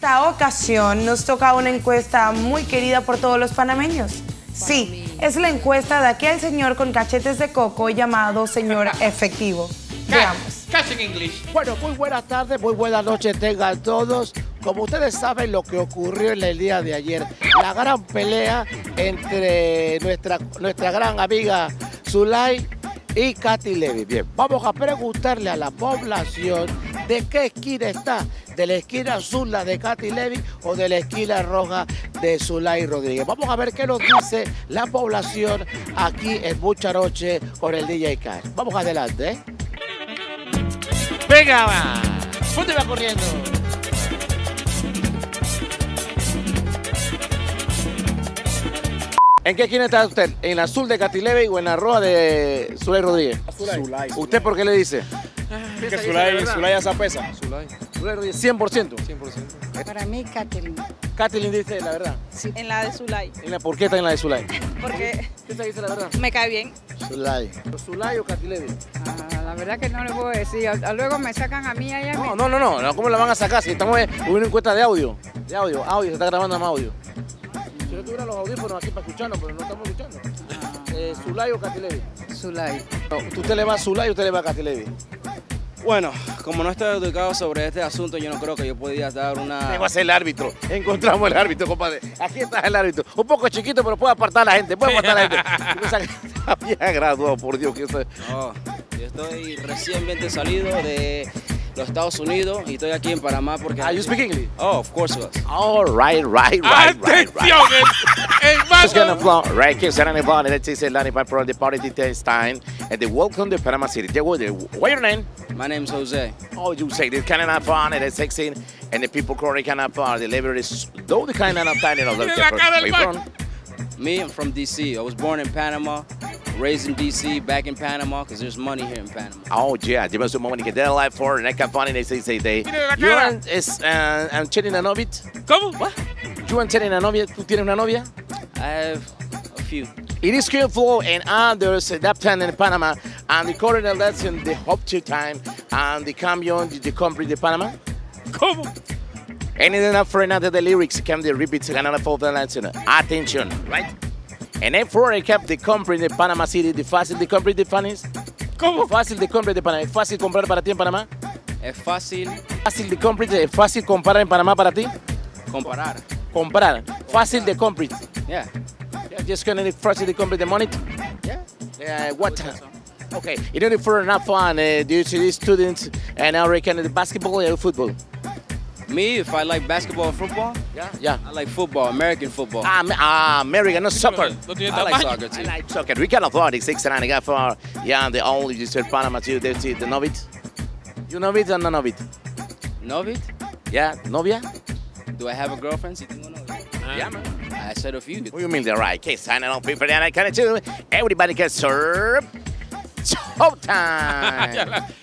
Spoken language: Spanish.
esta ocasión nos toca una encuesta muy querida por todos los panameños. Sí, es la encuesta de aquel señor con cachetes de coco llamado señor efectivo. Veamos. Casi en inglés. Bueno, muy buenas tardes, muy buenas noches tengan todos. Como ustedes saben lo que ocurrió en el día de ayer, la gran pelea entre nuestra gran amiga Zulay y Katy Levy. Bien, vamos a preguntarle a la población de qué esquina está, de la esquina azul la de Katy Levy o de la esquina roja de Zulay Rodríguez. Vamos a ver qué nos dice la población aquí en Mucha Noche con el DJ Cash. Vamos adelante, ¿eh? Venga, va. ¿Dónde va corriendo? ¿En qué esquina está usted? ¿En la azul de Katy Levy o en la roja de Zulay Rodríguez? Zulay. ¿Usted por qué le dice? Que Zulay esa pesa. Zulay Rodríguez, 100%. 100%. Para mí, Catherine. Katy Levy dice la verdad. Sí. En la de Zulay, ¿Por qué está en la de Zulay? porque ¿Qué te dice la verdad? me cae bien. Zulay. ¿Zulay o Katy Levy? La verdad que no le puedo decir. Luego me sacan a mí allá. No, ¿cómo la van a sacar? Si estamos en una encuesta de audio. Audio, se está grabando en audio. Si no tuviera los audífonos aquí para escucharnos, pero no estamos escuchando. ¿Zulay o Katy Levy? Zulay. ¿Usted le va a Zulay o usted le va a Katy Levy? Bueno, como no estoy educado sobre este asunto, yo no creo que yo podía dar una... Tengo a ser el árbitro. Encontramos el árbitro, compadre. Aquí está el árbitro. Un poco chiquito, pero puede apartar a la gente. Puede apartar a la gente. Había graduado, por Dios. Que eso... No, yo estoy recientemente salido de los Estados Unidos y estoy aquí en Panamá porque... You speak English? Oh, of course. All right. ¡Atención! El It's gonna vago. flow right here, Saturday morning. Let's say 95% the party this time. And the welcome to Panama City. What's your name? My name's Jose. Oh, you say this kind of fun and it's sexy, and the people currently kind of fun. The labor is though the kind of fun, you know. Mira la cara del vago. Me, I'm from D.C. I was born in Panama, raised in D.C., back in Panama, because there's money here in Panama. Oh, yeah. Llevan su money que they're alive for, and I can find it. They say they. Mira la You cara. and Chetty Novit? ¿Cómo? What? You and Chetty Novit? ¿Tú tienes una novia? I have a few. It is skillful and others that time in Panama, and the current election, the hop to time, and the cambio, the country de Panama. ¿Cómo? And then for another, the lyrics can be repeated another for the election. Attention, right? And then for I kept the country de Panama City, the fácil de comprar de panes. ¿Cómo? Fácil de comprar de Panamá. ¿Es fácil comprar para ti en Panamá? Es fácil Fácil de comprar, es fácil comprar en Panamá para ti. comparar. Comprar. Fácil de comprar. Yeah. Just gonna need fácil de comprar the money. Yeah. What? Okay. You know for enough fun. Do you see these students and now reckon the basketball or football? Me, if I like basketball or football, Yeah. I like football, American football. American, not soccer. No tiene I like tamaño. soccer I too. like soccer. We can afford it. 6 and I got for the only you said Panama too. They see the Novit. You know it or not know it? Novit? Yeah, novia. Do I have a girlfriend? Sí, tengo novia. Yeah, man. I said a few. What do you mean the right case? Signing on people and I kind of too. Everybody can serve. Showtime.